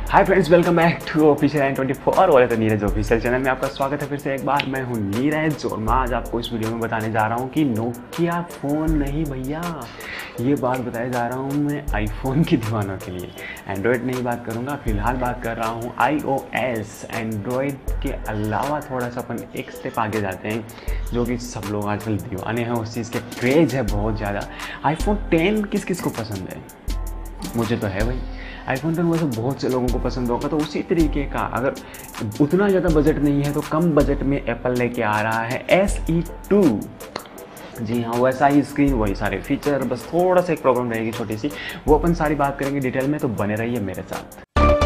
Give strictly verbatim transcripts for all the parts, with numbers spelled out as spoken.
Hi friends, welcome back to official N twenty four वाले तो Neeraj official channel में आपका स्वागत है फिर से एक बार। मैं हूं नीरज और मैं आज आपको इस वीडियो में बताने जा रहा हूं कि नोकिया फ़ोन नहीं भैया, ये बात बताया जा रहा हूं मैं आईफोन की दीवानों के लिए। एंड्रॉयड नहीं बात करूंगा, फिलहाल बात कर रहा हूं आईओएस। एंड्रॉयड के अलावा थोड़ा सा अपन एक स्टेप आगे जाते हैं, जो कि सब लोग आजकल दीवाने हैं, उस चीज़ के क्रेज़ है बहुत ज़्यादा। आईफोन टेन किस किस को पसंद है? मुझे तो है भाई। आईफोन टेन वैसे बहुत से लोगों को पसंद होगा, तो उसी तरीके का अगर उतना ज़्यादा बजट नहीं है तो कम बजट में एप्पल लेके आ रहा है एस ई टू। जी हाँ, वैसा ही स्क्रीन, वही सारे फीचर, बस थोड़ा सा एक प्रॉब्लम रहेगी छोटी सी, वो अपन सारी बात करेंगे डिटेल में, तो बने रहिए मेरे साथ।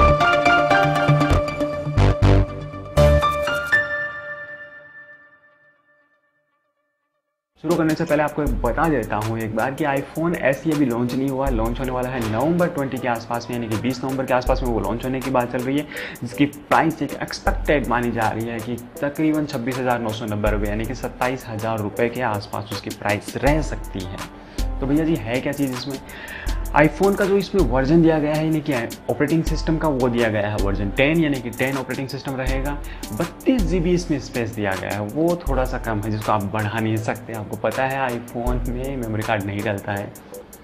शुरू करने से पहले आपको बता देता हूँ एक बार कि आईफोन एस ये अभी लॉन्च नहीं हुआ, लॉन्च होने वाला है नवंबर बीस के आसपास में, यानी कि बीस नवंबर के आसपास में वो लॉन्च होने की बात चल रही है, जिसकी प्राइस एक एक्सपेक्टेड मानी जा रही है कि तकरीबन छब्बीस हज़ार नौ सौ नब्बे रुपये यानी कि सत्ताईस हज़ार रुपये के आसपास उसकी प्राइस रह सकती है। तो भैया जी है क्या चीज़ इसमें? आईफोन का जो इसमें वर्जन दिया गया है, यानी कि ऑपरेटिंग सिस्टम का वो दिया गया है वर्जन टेन, यानी कि टेन ऑपरेटिंग सिस्टम रहेगा। बत्तीस जी बी इसमें स्पेस दिया गया है, वो थोड़ा सा कम है जिसको आप बढ़ा नहीं सकते। आपको पता है आईफोन में मेमोरी कार्ड नहीं डलता है,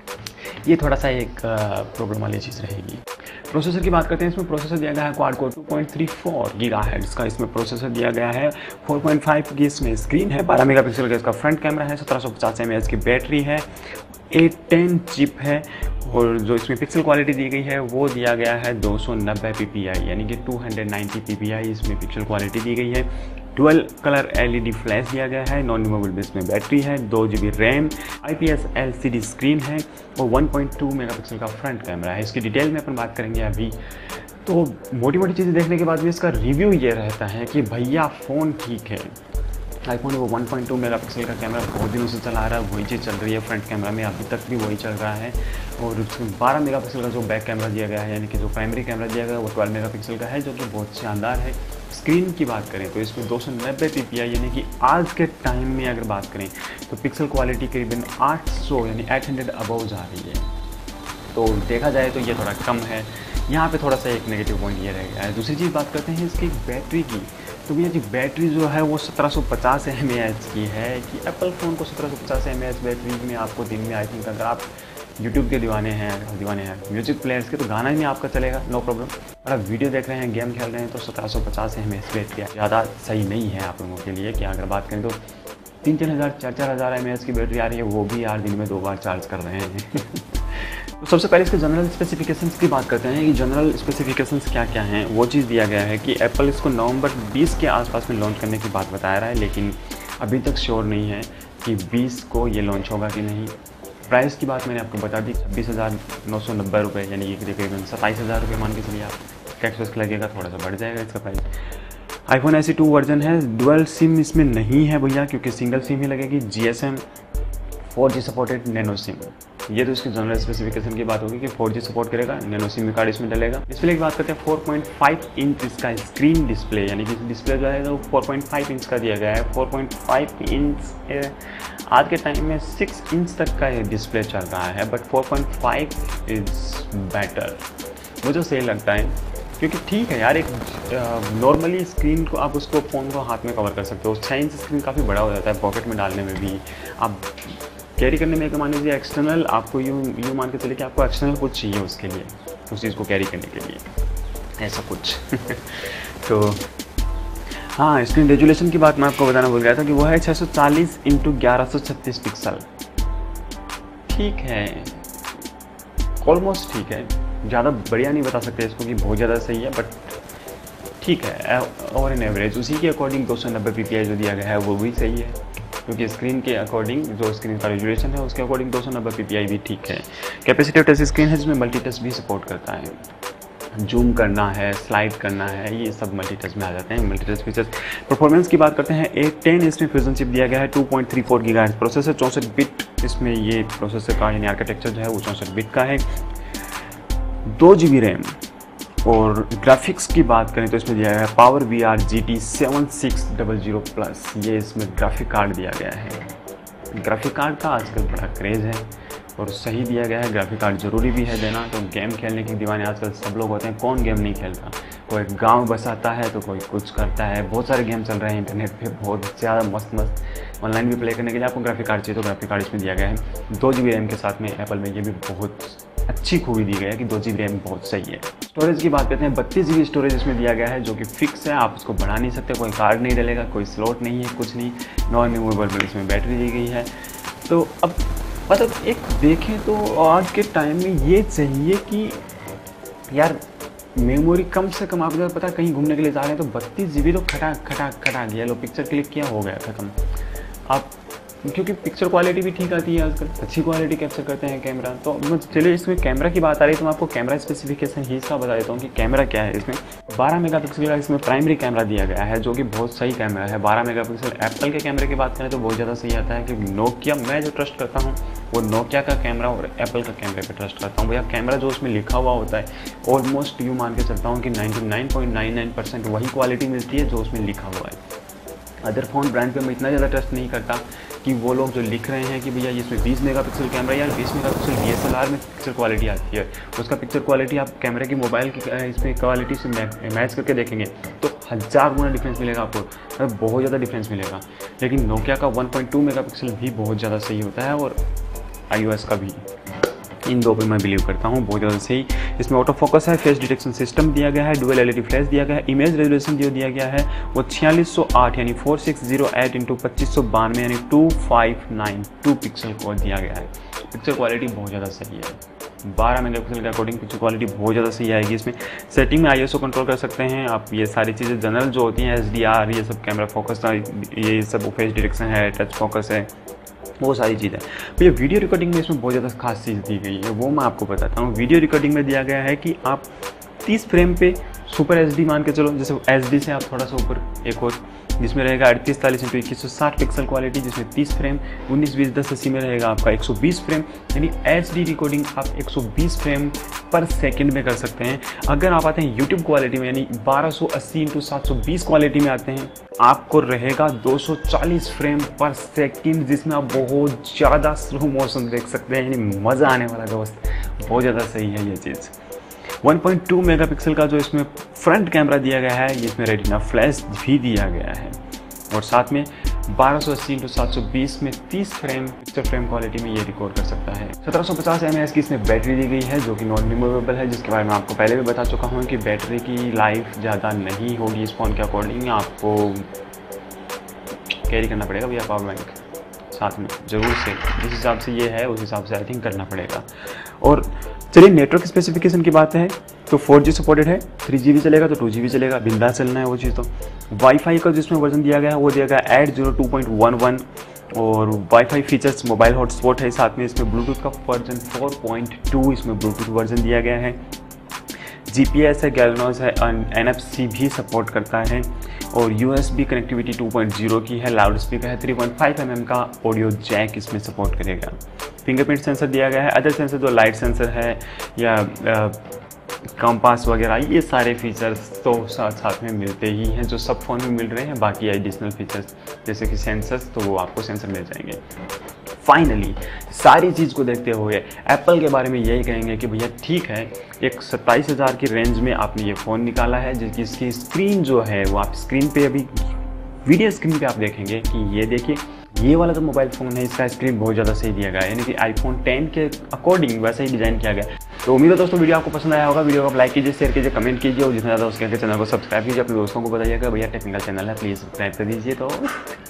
ये थोड़ा सा एक प्रॉब्लम वाली चीज़ रहेगी। प्रोसेसर की बात करते हैं, इसमें प्रोसेसर दिया गया है quad core two point three four gigahertz का इसमें प्रोसेसर दिया गया है। फोर पॉइंट फाइव की इसमें स्क्रीन है, बारह मेगापिक्सल का इसका फ्रंट कैमरा है, सत्रह सौ पचास एम ए एच की बैटरी है, ए टेन चिप है, और जो इसमें पिक्सल क्वालिटी दी गई है वो दिया गया है दो सौ नब्बे पी पी आई, यानी कि two ninety P P I इसमें पिक्सल क्वालिटी दी गई है। Dual colour L E D flash दिया गया है, नॉन रिमूवेबल बेस में बैटरी है, दो G B RAM, I P S L C D screen है और वन पॉइंट टू मेगापिक्सल का फ्रंट कैमरा है। इसकी डिटेल में अपन बात करेंगे अभी। तो मोटी मोटी चीज़ें देखने के बाद भी इसका रिव्यू ये रहता है कि भैया फ़ोन ठीक है। आईफोन वो वन पॉइंट टू मेगापिक्सल का कैमरा बहुत दिनों से चला आ रहा है, वही चीज़ चल रही है फ्रंट कैमरा में, अभी तक भी वही चल रहा है। और उसमें बारह मेगापिक्सल का जो बैक कैमरा दिया गया है, यानी कि जो प्राइमरी कैमरा दिया गया है वो ट्वेल्व मेगापिक्सल का है, जो कि बहुत शानदार है। स्क्रीन की बात करें तो इसमें दो सौ नब्बे पी पी आई, यानी कि आज के टाइम में अगर बात करें तो पिक्सल क्वालिटी करीबन आठ सौ यानी आठ सौ अबव जा रही है। तो देखा जाए तो ये थोड़ा कम है, यहाँ पे थोड़ा सा एक नेगेटिव पॉइंट ये रह गया है। दूसरी चीज़ बात करते हैं इसकी बैटरी की, तो भैया जी बैटरी जो है वो सत्रह सौ पचास एम ए एच की है, कि एप्पल फ़ोन को सत्रह सौ पचास एम ए एच बैटरी में आपको दिन में, आई थिंक अगर आप यूट्यूब के दीवाने हैं दीवाने हैं म्यूजिक प्लेयर्स के, तो गाना ही नहीं आपका चलेगा, नो प्रॉब्लम। अगर आप वीडियो देख रहे हैं, गेम खेल रहे हैं, तो सत्रह सौ पचास एम ए एच बैटरी ज़्यादा सही नहीं है आप लोगों के लिए। कि अगर बात करें तो तीन तीन हज़ार चार चार हज़ार एम ए एच की बैटरी आ रही है, वो भी यार दिन में दो बार चार्ज कर रहे हैं। तो सबसे पहले इसके जनरल स्पेसिफिकेशंस की बात करते हैं कि जनरल स्पेसिफिकेशंस क्या क्या हैं। वो चीज़ दिया गया है कि एप्पल इसको नवंबर बीस के आसपास में लॉन्च करने की बात बता रहा है, लेकिन अभी तक श्योर नहीं है कि बीस को ये लॉन्च होगा कि नहीं। प्राइस की बात मैंने आपको बता दी, छब्बीस हज़ार नौ सौ नब्बे रुपये यानी कि तकरीबन सत्ताईस हज़ार रुपये मान के चलिए आप। टैक्स वैक्स लगेगा, थोड़ा सा बढ़ जाएगा इसका price. IPhone S E two version है, डुअल सिम इसमें नहीं है भैया, क्योंकि सिंगल सिम ही लगेगी। G S M, four G supported nano SIM, ये तो इसकी जनरल स्पेसिफिकेशन की बात होगी कि फोर जी सपोर्ट करेगा, नैनो सिम कार्ड इसमें डलेगा। डिस्प्ले की बात करते हैं, फोर पॉइंट फाइव इंच इसका स्क्रीन डिस्प्ले, यानी कि डिस्प्ले जो है वो फोर पॉइंट फाइव इंच का दिया गया है। फोर पॉइंट फाइव इंच आज के टाइम में सिक्स इंच तक का ये डिस्प्ले चल रहा है, but four point five is better, मुझे सही लगता है। क्योंकि ठीक है यार, एक नॉर्मली स्क्रीन को आप उसको फ़ोन को हाथ में कवर कर सकते हो, छः इंच स्क्रीन काफ़ी बड़ा हो जाता है, पॉकेट में डालने में भी, आप कैरी करने में, मान लीजिए एक्सटर्नल आपको यूँ यूँ मान के चलिए कि आपको एक्सटर्नल कुछ चाहिए उसके लिए, उस चीज़ को कैरी करने के लिए, ऐसा कुछ। तो हाँ, स्क्रीन रेजुलेशन की बात मैं आपको बताना भूल गया था कि वो है छः सौ चालीस इंटू ग्यारह सौ छत्तीस पिक्सल। ठीक है, ऑलमोस्ट ठीक है, ज़्यादा बढ़िया नहीं बता सकते इसको कि बहुत ज़्यादा सही है, बट ठीक है, और इन एवरेज उसी के अकॉर्डिंग दो सौ नब्बे पी पी आई जो दिया गया है वो भी सही है, क्योंकि स्क्रीन के अकॉर्डिंग जो स्क्रीन का रेजुलेशन है उसके अकॉर्डिंग दो सौ नब्बे पी पी आई भी ठीक है। कैपेसिटिव टच स्क्रीन है जिसमें मल्टी टच भी सपोर्ट करता है, जूम करना है, स्लाइड करना है, ये सब मल्टी टच में आ जाते हैं, मल्टी टच फीचर्स। परफॉर्मेंस की बात करते हैं, ए टेन इसमें फ्यूजन चिप दिया गया है, two point three four gigahertz processor, चौंसठ बिट इसमें ये प्रोसेसर का यानी आर्किटेक्चर जो है वो चौंसठ बिट का है, दो जी बी रैम। और ग्राफिक्स की बात करें तो इसमें दिया गया है power V R G T seven six double zero plus, ये इसमें ग्राफिक कार्ड दिया गया है। ग्राफिक कार्ड का आजकल बड़ा क्रेज़ है, और सही दिया गया है। ग्राफिक कार्ड ज़रूरी भी है देना। तो गेम खेलने के दीवाने आजकल सब लोग होते हैं, कौन गेम नहीं खेलता। कोई गांव बसाता है तो कोई कुछ करता है। बहुत सारे गेम चल रहे हैं इंटरनेट पे, बहुत ज़्यादा मस्त मस्त। ऑनलाइन भी प्ले करने के लिए आपको ग्राफिक कार्ड चाहिए तो ग्राफिक कार्ड इसमें दिया गया है दो जी बी रैम के साथ में। एप्पल में ये भी बहुत अच्छी खूबी दी गई है कि दो जी बी रैम बहुत सही है। स्टोरेज की बात करते हैं, बत्तीस जी बी स्टोरेज इसमें दिया गया है जो कि फिक्स है, आप उसको बढ़ा नहीं सकते। कोई कार्ड नहीं डलेगा, कोई स्लॉट नहीं है, कुछ नहीं। नॉन रिमूवेबल इसमें बैटरी दी गई है। तो अब मतलब एक देखें तो आज के टाइम में ये चाहिए कि यार मेमोरी कम से कम, आपको पता है कहीं घूमने के लिए जा रहे हैं तो बत्तीस जी बी तो खटा खटा खटा गया। लो पिक्चर क्लिक किया, हो गया खत्म। आप क्योंकि पिक्चर क्वालिटी भी ठीक आती है आजकल, अच्छी क्वालिटी कैप्चर करते हैं कैमरा। तो चलिए इसमें कैमरा की बात आ रही है तो मैं आपको कैमरा स्पेसिफिकेशन ही इसका बता देता हूँ कि कैमरा क्या है। इसमें बारह मेगापिक्सल का इसमें प्राइमरी कैमरा दिया गया है जो कि बहुत सही कैमरा है। बारह मेगापिक्सल एप्पल के कैमरे की बात करें तो बहुत ज़्यादा सही आता है, क्योंकि नोकिया, मैं जो ट्रस्ट करता हूँ वो नोकिया का कैमरा और एप्पल का कैमरे पे ट्रस्ट करता हूँ। भैया कैमरा जो उसमें लिखा हुआ होता है ऑलमोस्ट यूँ मान के चलता हूँ कि ninety nine point nine nine percent वही क्वालिटी मिलती है जो उसमें लिखा हुआ है। अदर फ़ोन ब्रांड पे मैं इतना ज़्यादा ट्रस्ट नहीं करता कि वो लोग जो लिख रहे हैं कि भैया इसमें बीस मेगापिक्सल कैमरा या बीस megapixel D S L R में पिक्चर क्वालिटी आती है, उसका पिक्चर क्वालिटी आप कैमरे की मोबाइल की इसमें क्वालिटी से मैच करके देखेंगे तो हज़ार गुना डिफरेंस मिलेगा आपको, मतलब बहुत ज़्यादा डिफरेंस मिलेगा। लेकिन नोकिया का वन पॉइंट टू मेगापिक्सल भी बहुत ज़्यादा सही होता है और आई ओ एस का भी, इन दो पे मैं बिलीव करता हूँ बहुत ज़्यादा सही। इसमें ऑटो फोकस है, फेस डिटेक्शन सिस्टम दिया गया है, dual L E D flash दिया गया है, इमेज रेजोल्यूशन जो दिया गया है वो छियालीस सौ आठ यानी four six zero eight into पच्चीस सौ बानवे यानी two five nine two pixel को दिया गया है। पिक्चर क्वालिटी बहुत ज़्यादा सही है। बारह मेगापिक्सल के अकॉर्डिंग पिक्चर क्वालिटी बहुत ज़्यादा सही आएगी। इसमें सेटिंग में आई एस ओ कंट्रोल कर सकते हैं आप। ये सारी चीज़ें जनरल जो होती हैं, एच डी आर, ये सब कैमरा फोकस, ये सब फेस डिटेक्शन है, टच फोकस है, वो सारी चीज़ें। भैया वीडियो रिकॉर्डिंग में इसमें बहुत ज़्यादा खास चीज़ दी गई है, वो मैं आपको बताता हूँ। वीडियो रिकॉर्डिंग में दिया गया है कि आप तीस फ्रेम पे सुपर एच डी मान के चलो, जैसे एच डी से आप थोड़ा सा ऊपर एक और जिसमें रहेगा अड़तीस चालीस इंटू इक्कीस सौ साठ पिक्सल क्वालिटी, जिसमें तीस फ्रेम, उन्नीस बीस दस अस्सी में रहेगा आपका एक सौ बीस फ्रेम, यानी एच डी रिकॉर्डिंग आप एक सौ बीस फ्रेम पर सेकंड में कर सकते हैं। अगर आप आते हैं यूट्यूब क्वालिटी में यानी बारह सौ अस्सी इंटू सात सौ बीस क्वालिटी में आते हैं, आपको रहेगा दो सौ चालीस फ्रेम पर सेकंड, जिसमें आप बहुत ज़्यादा स्लो मोशन देख सकते हैं, यानी मज़ा आने वाला दोस्त। बहुत ज़्यादा सही है ये चीज़। वन पॉइंट टू मेगापिक्सल का जो इसमें फ्रंट कैमरा दिया गया है, इसमें रेटिना फ्लैश भी दिया गया है और साथ में बारह सौ अस्सी इंटू सात सौ बीस में तीस फ्रेम पिक्चर फ्रेम क्वालिटी में ये रिकॉर्ड कर सकता है। सत्रह सौ पचास एम ए एच की इसमें बैटरी दी गई है जो कि नॉन रिमूवेबल है, जिसके बारे में आपको पहले भी बता चुका हूँ कि बैटरी की लाइफ ज़्यादा नहीं होगी इस फ़ोन के अकॉर्डिंग। आपको कैरी करना पड़ेगा भैया पावर बैंक साथ में ज़रूर से, जिस हिसाब से ये है उस हिसाब से आई थिंक करना पड़ेगा। और चलिए नेटवर्क स्पेसिफिकेशन की बात है तो फोर जी सपोर्टेड है, थ्री जी बी चलेगा तो टू जी बी चलेगा, बिंदास चलना है वो चीज़। तो वाईफाई का जिसमें वर्जन दिया गया है वो दिया गया है eight zero two point one one और वाईफाई फीचर्स मोबाइल हॉटस्पॉट है, साथ में इसमें ब्लूटूथ का वर्जन फोर पॉइंट टू इसमें ब्लूटूथ वर्जन दिया गया है। जी पी एस है, गैलनोज है, एन एफ सी भी सपोर्ट करता है और U S B connectivity two point zero की है। लाउड स्पीकर है, three point five M M का ऑडियो जैक इसमें सपोर्ट करेगा। फिंगरप्रिंट सेंसर दिया गया है। अदर सेंसर जो लाइट सेंसर है या कंपास वगैरह, ये सारे फीचर्स तो साथ साथ में मिलते ही हैं जो सब फ़ोन में मिल रहे हैं। बाकी एडिशनल फीचर्स जैसे कि सेंसर्स तो वो आपको सेंसर मिल जाएंगे। फाइनली सारी चीज़ को देखते हुए एप्पल के बारे में यही कहेंगे कि भैया ठीक है, एक सत्ताईस हज़ार की रेंज में आपने ये फ़ोन निकाला है जिसकी इसकी स्क्रीन जो है वो आप स्क्रीन पे अभी वीडियो स्क्रीन पे आप देखेंगे कि ये देखिए ये वाला जो मोबाइल फ़ोन है इसका स्क्रीन बहुत ज़्यादा सही दिया गया है, यानी कि आईफोन टेन के अकॉर्डिंग वैसा ही डिज़ाइन किया गया। तो उम्मीद है दोस्तों वीडियो आपको पसंद आया होगा। वीडियो को आप लाइक कीजिए, शेयर कीजिए, कमेंट कीजिए और जितना ज़्यादा उसके चैनल को सब्सक्राइब कीजिए। अपने दोस्तों को बताइएगा भैया टेक्निकल चैनल है, प्लीज़ सब्सक्राइब कर दीजिए। तो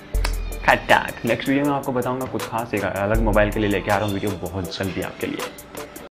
खट्टाक नेक्स्ट वीडियो में आपको बताऊँगा कुछ खास एक अलग मोबाइल के लिए लेके आ रहा हूँ वीडियो बहुत जल्दी आपके लिए।